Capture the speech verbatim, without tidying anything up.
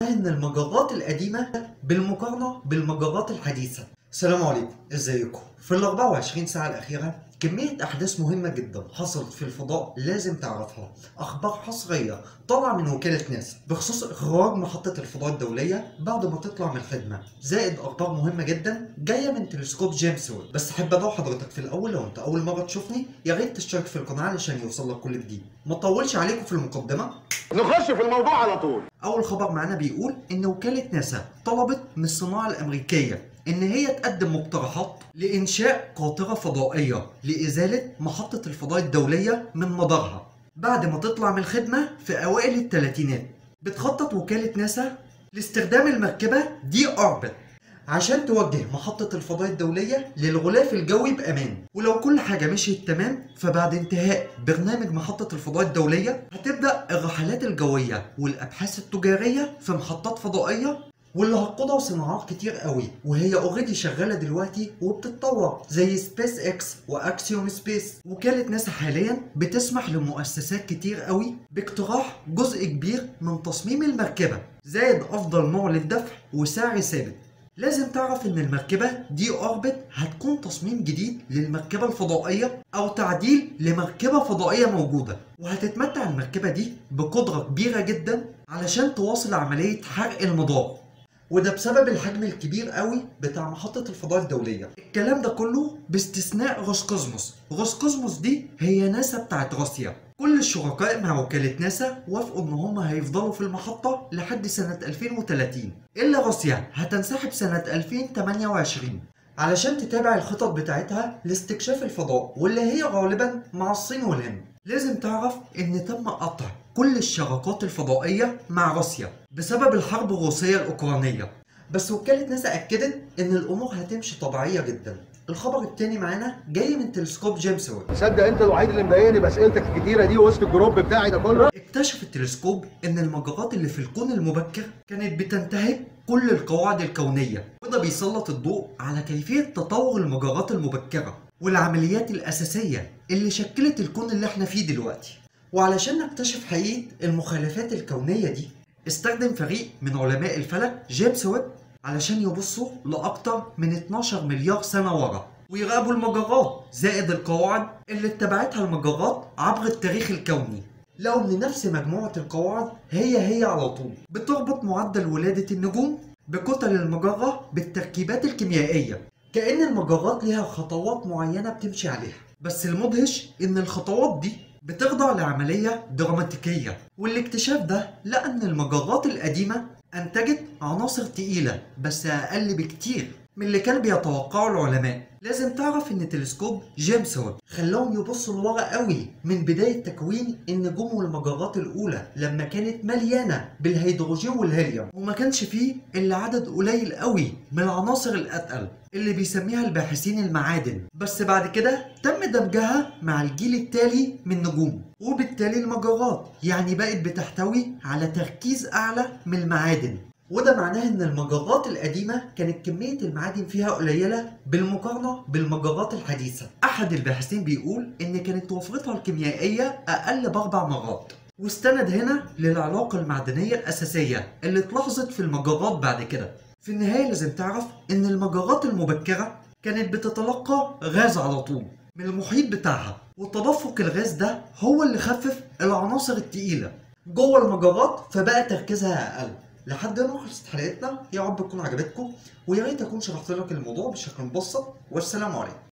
ان المجرات القديمه بالمقارنه بالمجرات الحديثه. السلام عليكم، ازيكم؟ في ال أربعة وعشرين ساعه الاخيره كميه احداث مهمه جدا حصلت في الفضاء لازم تعرفها. اخبار حصريه طالعه من وكاله ناسا بخصوص اخراج محطه الفضاء الدوليه بعد ما تطلع من الخدمه، زائد اخبار مهمه جدا جايه من تلسكوب جيمس ويب. بس احب ادعو حضرتك في الاول، لو انت اول مره تشوفني يا ريت تشترك في القناه علشان يوصلك كل جديد. ما اطولش عليكم في المقدمه، نخش في الموضوع على طول. أول خبر معانا بيقول إن وكالة ناسا طلبت من الصناعة الأمريكية إن هي تقدم مقترحات لإنشاء قاطرة فضائية لإزالة محطة الفضاء الدولية من مدارها بعد ما تطلع من الخدمة في أوائل الثلاثينات. بتخطط وكالة ناسا لاستخدام المركبة دي أوربت عشان توجه محطة الفضاء الدولية للغلاف الجوي بأمان. ولو كل حاجة مشيت تمام، فبعد انتهاء برنامج محطة الفضاء الدولية هتبدأ الرحلات الجوية والأبحاث التجارية في محطات فضائية، واللي هتقودها صناعات كتير قوي وهي اوريدي شغالة دلوقتي وبتتطور زي سبيس اكس واكسيوم سبيس. وكالة ناسا حاليا بتسمح لمؤسسات كتير قوي باقتراح جزء كبير من تصميم المركبة، زائد أفضل نوع للدفع وسعر ثابت. لازم تعرف ان المركبة دي اوربت هتكون تصميم جديد للمركبة الفضائية او تعديل لمركبة فضائية موجودة، وهتتمتع المركبة دي بقدرة كبيرة جدا علشان تواصل عملية حرق المدار، وده بسبب الحجم الكبير قوي بتاع محطة الفضاء الدولية. الكلام ده كله باستثناء روسكوزموس. روسكوزموس دي هي ناسا بتاعت روسيا. كل الشركاء مع وكالة ناسا وافقوا ان هم هيفضلوا في المحطة لحد سنة ألفين وثلاثين، الا روسيا هتنسحب سنة ألفين وثمانية وعشرين علشان تتابع الخطط بتاعتها لاستكشاف الفضاء، واللي هي غالبا مع الصين والهند. لازم تعرف ان تم قطع كل الشراكات الفضائية مع روسيا بسبب الحرب الروسية الأوكرانية، بس وكالة ناسا أكدت إن الأمور هتمشي طبيعية جدا. الخبر التاني معانا جاي من تلسكوب جيمس ويب. تصدق انت الوحيد اللي مضايقني باسئلتك الكتيره دي وسط الجروب بتاعي ده كله. اكتشف التلسكوب إن المجرات اللي في الكون المبكر كانت بتنتهك كل القواعد الكونية، وده بيسلط الضوء على كيفية تطور المجرات المبكرة والعمليات الأساسية اللي شكلت الكون اللي احنا فيه دلوقتي. وعلشان نكتشف حقيقة المخالفات الكونية دي، استخدم فريق من علماء الفلك جيمس ويب علشان يبصوا لأكتر من اتناشر مليار سنة ورا ويراقبوا المجرات زائد القواعد اللي اتبعتها المجرات عبر التاريخ الكوني. لقوا ان نفس مجموعة القواعد هي هي على طول بتربط معدل ولادة النجوم بكتل المجرة بالتركيبات الكيميائية، كأن المجرات ليها خطوات معينة بتمشي عليها. بس المدهش ان الخطوات دي بتخضع لعملية دراماتيكية، والاكتشاف ده لقى ان المجرات القديمة انتجت عناصر تقيلة بس اقل بكتير من اللي كان بيتوقعه العلماء. لازم تعرف ان تلسكوب جيمس ويب خلاهم يبصوا لورا قوي من بداية تكوين النجوم والمجرات الاولى، لما كانت مليانة بالهيدروجين والهيليوم وما كانش فيه الا عدد قليل قوي من العناصر الاتقل اللي بيسميها الباحثين المعادن. بس بعد كده تم دمجها مع الجيل التالي من نجوم، وبالتالي المجرات يعني بقت بتحتوي على تركيز اعلى من المعادن. وده معناه ان المجرات القديمة كانت كمية المعادن فيها قليلة بالمقارنة بالمجرات الحديثة. احد الباحثين بيقول ان كانت وفرتها الكيميائية اقل باربع مرات، واستند هنا للعلاقة المعدنية الاساسية اللي اتلاحظت في المجرات بعد كده. في النهاية لازم تعرف ان المجرات المبكرة كانت بتتلقى غاز على طول من المحيط بتاعها، وتدفق الغاز ده هو اللي خفف العناصر التقيلة جوه المجرات فبقى تركيزها اقل. لحد ما خلصت حلقتنا، يا رب تكون عجبتكم، ويا ريت اكون شرحت لك الموضوع بشكل مبسط، والسلام عليكم.